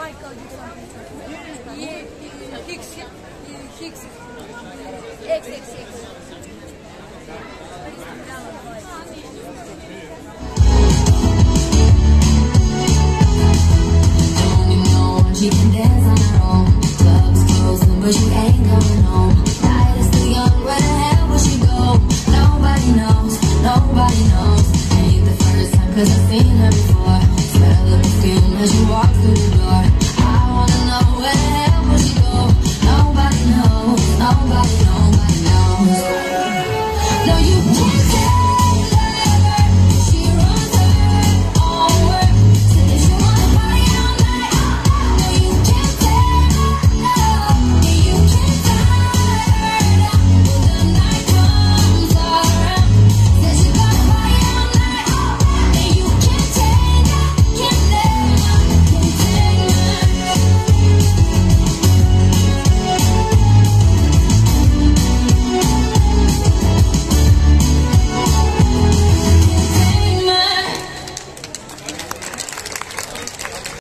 Michael Hicks XXX. She can dance on her own. Clubs closing, but she ain't coming home. Night is still young, where the hell will she go? Nobody knows, nobody knows. Ain't the first time, cause I've seen her before. Smell the perfume as she walks through the door.